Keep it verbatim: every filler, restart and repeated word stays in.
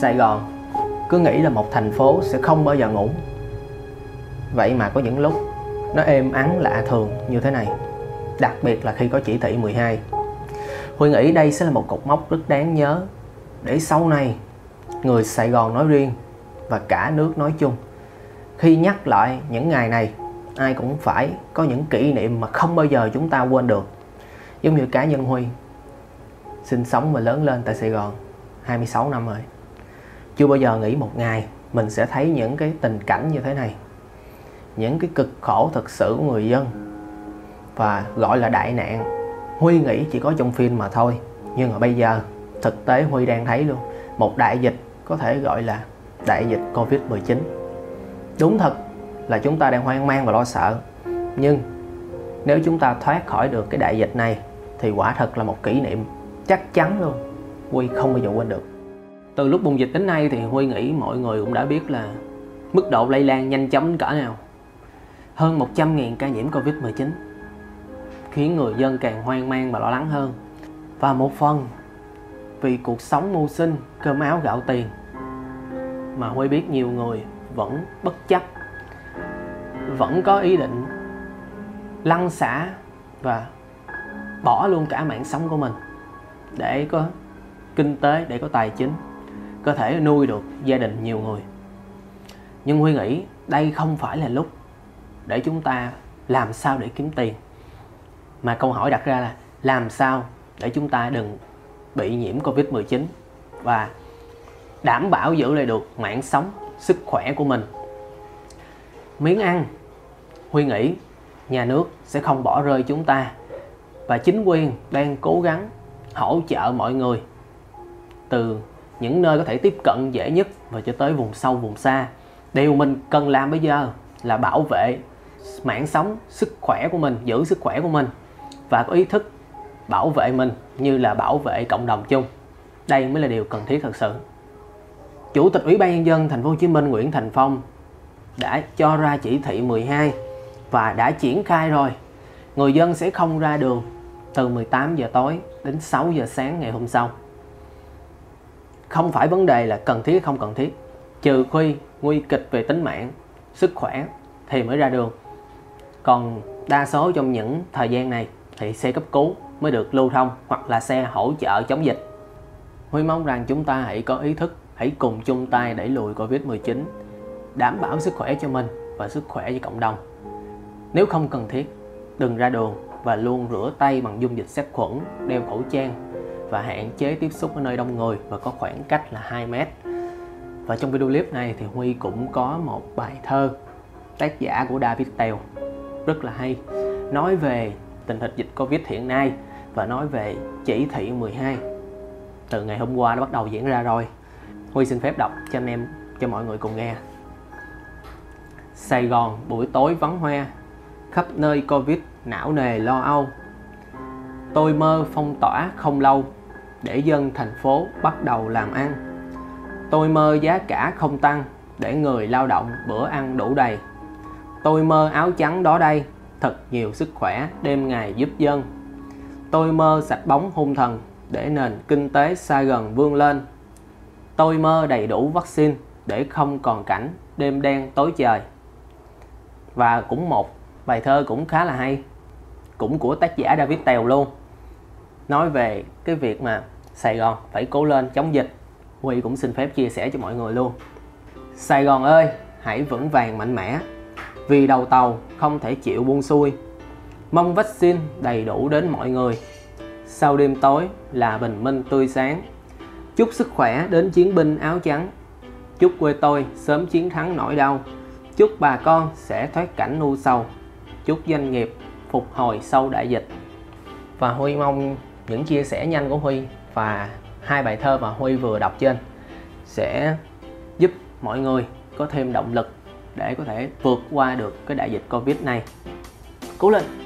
Sài Gòn cứ nghĩ là một thành phố sẽ không bao giờ ngủ. Vậy mà có những lúc nó êm ắng lạ thường như thế này, đặc biệt là khi có chỉ thị mười hai. Huy nghĩ đây sẽ là một cột mốc rất đáng nhớ để sau này người Sài Gòn nói riêng và cả nước nói chung, khi nhắc lại những ngày này, ai cũng phải có những kỷ niệm mà không bao giờ chúng ta quên được. Giống như cá nhân Huy, sinh sống và lớn lên tại Sài Gòn hai mươi sáu năm rồi, chưa bao giờ nghĩ một ngày mình sẽ thấy những cái tình cảnh như thế này, những cái cực khổ thực sự của người dân và gọi là đại nạn. Huy nghĩ chỉ có trong phim mà thôi, nhưng mà bây giờ thực tế Huy đang thấy luôn. Một đại dịch có thể gọi là đại dịch Covid mười chín. Đúng thật là chúng ta đang hoang mang và lo sợ, nhưng nếu chúng ta thoát khỏi được cái đại dịch này thì quả thật là một kỷ niệm chắc chắn luôn, Huy không bao giờ quên được. Từ lúc bùng dịch đến nay thì Huy nghĩ mọi người cũng đã biết là mức độ lây lan nhanh chóng cỡ nào. Hơn một trăm nghìn ca nhiễm Covid mười chín khiến người dân càng hoang mang và lo lắng hơn. Và một phần vì cuộc sống mưu sinh, cơm áo gạo tiền mà Huy biết nhiều người vẫn bất chấp, vẫn có ý định lăn xả và bỏ luôn cả mạng sống của mình để có kinh tế, để có tài chính, có thể nuôi được gia đình nhiều người. Nhưng Huy nghĩ đây không phải là lúc để chúng ta làm sao để kiếm tiền, mà câu hỏi đặt ra là làm sao để chúng ta đừng bị nhiễm Covid mười chín và đảm bảo giữ lại được mạng sống, sức khỏe của mình. Miếng ăn, Huy nghĩ nhà nước sẽ không bỏ rơi chúng ta, và chính quyền đang cố gắng hỗ trợ mọi người từ những nơi có thể tiếp cận dễ nhất và cho tới vùng sâu, vùng xa. Điều mình cần làm bây giờ là bảo vệ mạng sống, sức khỏe của mình, giữ sức khỏe của mình và có ý thức bảo vệ mình như là bảo vệ cộng đồng chung. Đây mới là điều cần thiết thật sự. Chủ tịch Ủy ban Nhân dân Thành phố Hồ Chí Minh Nguyễn Thành Phong đã cho ra chỉ thị mười hai và đã triển khai rồi. Người dân sẽ không ra đường từ mười tám giờ tối đến sáu giờ sáng ngày hôm sau. Không phải vấn đề là cần thiết không cần thiết, trừ khi nguy kịch về tính mạng, sức khỏe thì mới ra đường. Còn đa số trong những thời gian này thì xe cấp cứu mới được lưu thông, hoặc là xe hỗ trợ chống dịch. Huy mong rằng chúng ta hãy có ý thức, hãy cùng chung tay đẩy lùi Covid mười chín, đảm bảo sức khỏe cho mình và sức khỏe cho cộng đồng. Nếu không cần thiết, đừng ra đường và luôn rửa tay bằng dung dịch sát khuẩn, đeo khẩu trang và hạn chế tiếp xúc ở nơi đông người và có khoảng cách là hai mét. Và trong video clip này thì Huy cũng có một bài thơ tác giả của David Tèo rất là hay, nói về tình hình dịch Covid hiện nay và nói về chỉ thị mười hai từ ngày hôm qua đã bắt đầu diễn ra rồi. Huy xin phép đọc cho anh em, cho mọi người cùng nghe. Sài Gòn buổi tối vắng hoe, khắp nơi Covid não nề lo âu. Tôi mơ phong tỏa không lâu để dân thành phố bắt đầu làm ăn. Tôi mơ giá cả không tăng để người lao động bữa ăn đủ đầy. Tôi mơ áo trắng đó đây, thật nhiều sức khỏe đêm ngày giúp dân. Tôi mơ sạch bóng hung thần để nền kinh tế xa gần vươn lên. Tôi mơ đầy đủ vaccine để không còn cảnh đêm đen tối trời. Và cũng một bài thơ cũng khá là hay, cũng của tác giả David Tèo luôn, nói về cái việc mà Sài Gòn phải cố lên chống dịch. Huy cũng xin phép chia sẻ cho mọi người luôn. Sài Gòn ơi, hãy vững vàng mạnh mẽ, vì đầu tàu không thể chịu buông xuôi. Mong vaccine đầy đủ đến mọi người, sau đêm tối là bình minh tươi sáng. Chúc sức khỏe đến chiến binh áo trắng, chúc quê tôi sớm chiến thắng nỗi đau. Chúc bà con sẽ thoát cảnh nu sầu, chúc doanh nghiệp phục hồi sau đại dịch. Và Huy mong những chia sẻ nhanh của Huy và hai bài thơ mà Huy vừa đọc trên sẽ giúp mọi người có thêm động lực để có thể vượt qua được cái đại dịch Covid này. Cố lên!